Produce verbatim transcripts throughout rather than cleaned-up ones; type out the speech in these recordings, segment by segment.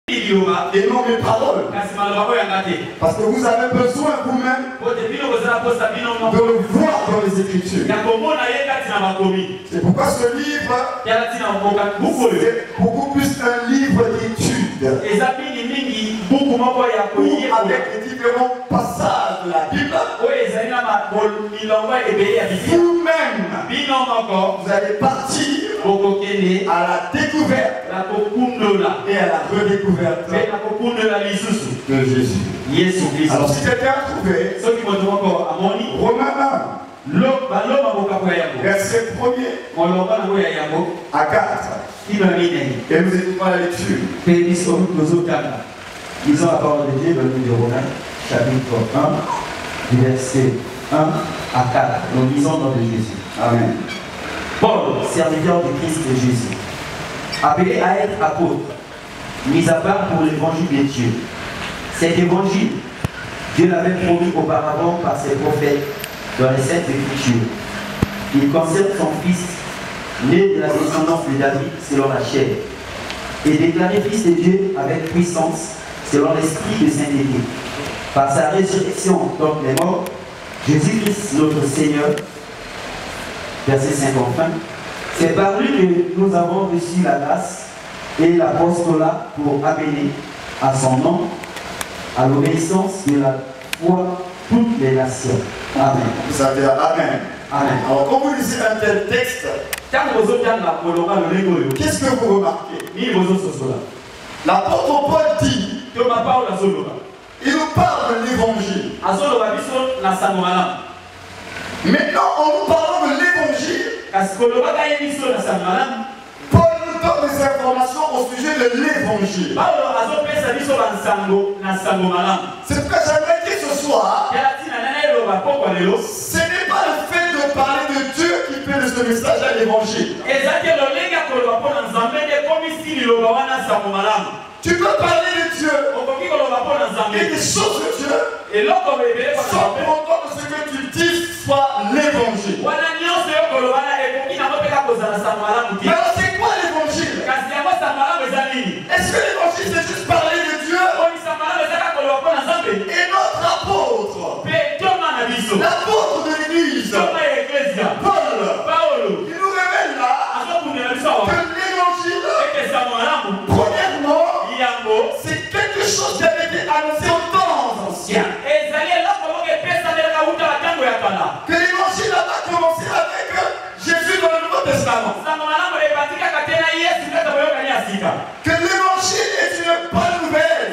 et non mes paroles. Parce que vous avez besoin vous-même de le voir dans les Écritures. C'est pourquoi ce livre est beaucoup plus un livre d'études. Avec les différents passages de la Bible, vous-même, vous allez partir à la découverte et à la redécouverte de Jésus. Alors si quelqu'un a trouvé Romains un, verset premier à quatre, et nous écoutons la lecture. Lisons la parole de Dieu dans le livre de Romains, chapitre un, du verset un à quatre. Nous lisons dans le nom de Jésus. Amen. Paul, serviteur du Christ Jésus, appelé à être apôtre, mis à part pour l'évangile de Dieu. Cet évangile, Dieu l'avait promis auparavant par ses prophètes dans les Saintes Écritures. Il concerne son fils, né de la descendance de David selon la chair, et déclaré fils de Dieu avec puissance selon l'esprit de sainteté. Par sa résurrection d'entre les morts, Jésus-Christ notre Seigneur, verset cinquante-cinq, c'est par lui que nous avons reçu la grâce et l'apostolat pour amener à son nom, à l'obéissance de la foi, toutes les nations. Amen. Vous savez, Amen. Amen. Alors, quand vous lisez un tel texte, qu'est-ce que vous remarquez? L'apôtre Paul dit, il nous parle de l'évangile. Maintenant, en nous parlant de l'évangile, Paul nous donne des informations au sujet de l'évangile. C'est pourquoi j'aimerais dire ce soir, ce n'est pas le fait de parler de Dieu qui fait de ce message à l'évangile. Tu peux parler de Dieu et des choses de Dieu sans pour autant que ce que tu dis soit l'évangile. Alors c'est quoi l'évangile? Est-ce que l'évangile c'est juste parler de Dieu? Et notre apôtre, l'apôtre de l'église, Paul, il nous révèle là que l'évangile, premièrement, c'est quelque chose qui avait été annoncé au temps ancien. Que l'évangile n'a pas commencé avec Jésus dans le Nouveau Testament. Que l'évangile est une bonne nouvelle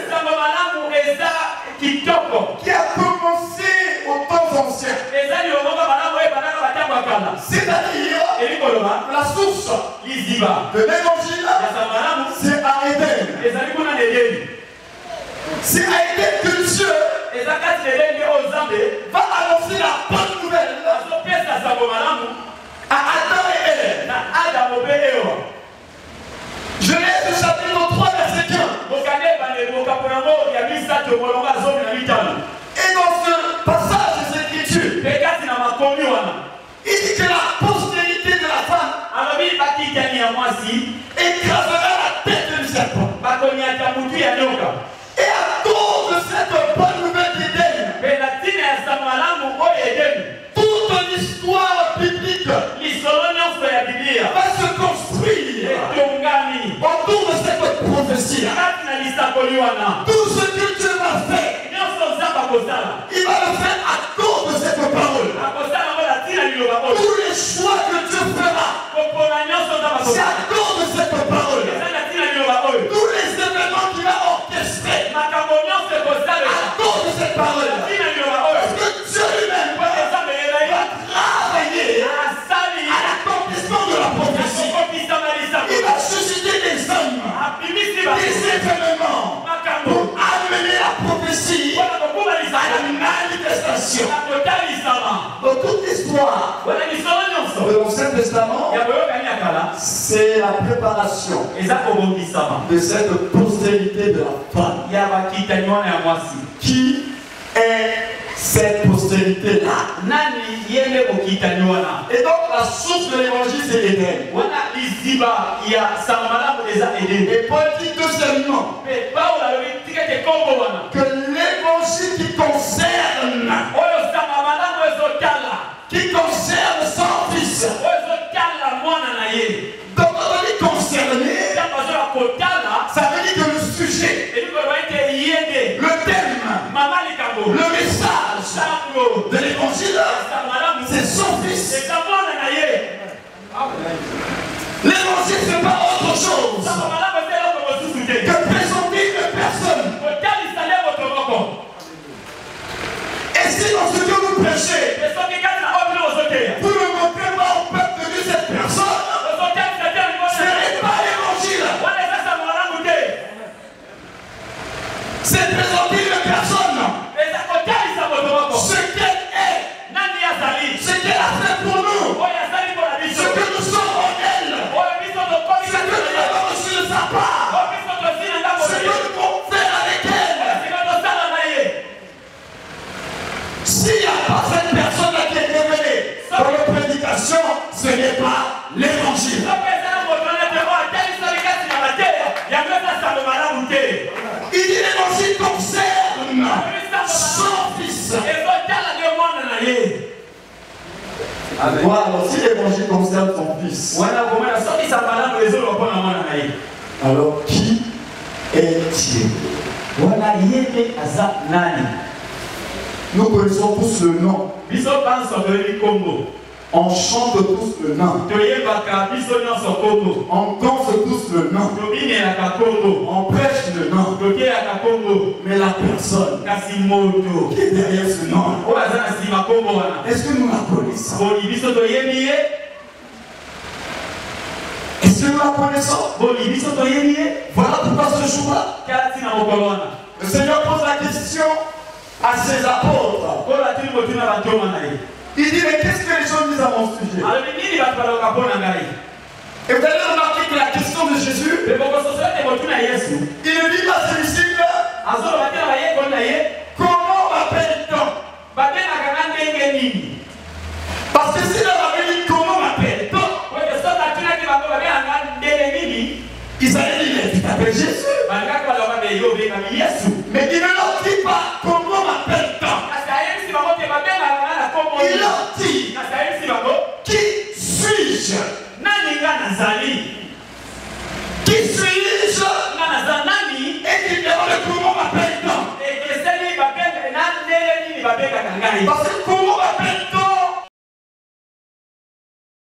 qui a commencé au temps ancien. C'est-à-dire la source de l'évangile, c'est à Éden. C'est à Éden que Dieu va annoncer la bonne nouvelle à Adam et Ève. Genèse chapitre trois verset quinze. Et dans ce passage des Écritures, il dit que la postérité de la femme écrasera la tête du serpent. Et à cause de cette bonne nouvelle d'Éden, toute l'histoire biblique va se construire autour de cette prophétie. Tout ce que Dieu va faire, il va le faire à cause de cette parole. Tous les choix que Dieu fera, c'est à cause de cette parole. Tous les événements qu'il va orchestrer, à cause de cette parole. Parce que Dieu lui-même va travailler à l'accomplissement de la prophétie. Il va susciter des hommes, des événements pour amener la prophétie à la manifestation. Dans toute l'histoire de l'Ancien Testament, c'est la préparation de cette postérité de la femme. Qui est cette postérité-là? Et donc la source de l'évangile c'est Éden. Et Paul dit deuxièmement, Le message de l'évangile, c'est son fils. L'évangile, ce n'est pas autre chose que présenter une personne. Et si dans ce que vous prêchez, vous ne montrez pas au peuple de cette personne, ce n'est pas l'évangile. C'est présenter une personne. Ce qu'elle est, ce qu'elle a fait pour nous, ce que nous sommes en elle, ce que nous avons reçu de sa part, ce que nous pouvons faire avec elle. S'il n'y a pas cette personne qui est révélée dans la prédication, ce n'est pas l'évangile. Il dit l'évangile concerne son fils. Voilà, si l'évangile concerne son fils, alors qui est-il? Nous connaissons tous le nom. On chante tous le nom. On danse tous le nom. On prêche le nom. Mais la personne qui est derrière ce nom, est-ce que nous la connaissons? Est-ce que nous la connaissons? Voilà pourquoi ce jour-là, le Seigneur pose la question à ses apôtres. Il dit, mais qu'est-ce que les gens disent à mon sujet? Et vous allez remarquer que la question de Jésus, il ne dit pas celui-ci, comment m'appelle-t-on? Parce que s'il avait dit comment m'appelle-t-on, ils allaient dire, mais tu t'appelles Jésus. Mais il ne leur dit pas comment m'appelle-t-on. Il leur dit, qui suis-je? Qui suis-je? Et il demande comment m'appelle-t-on. Parce que comment m'appelle-t-on?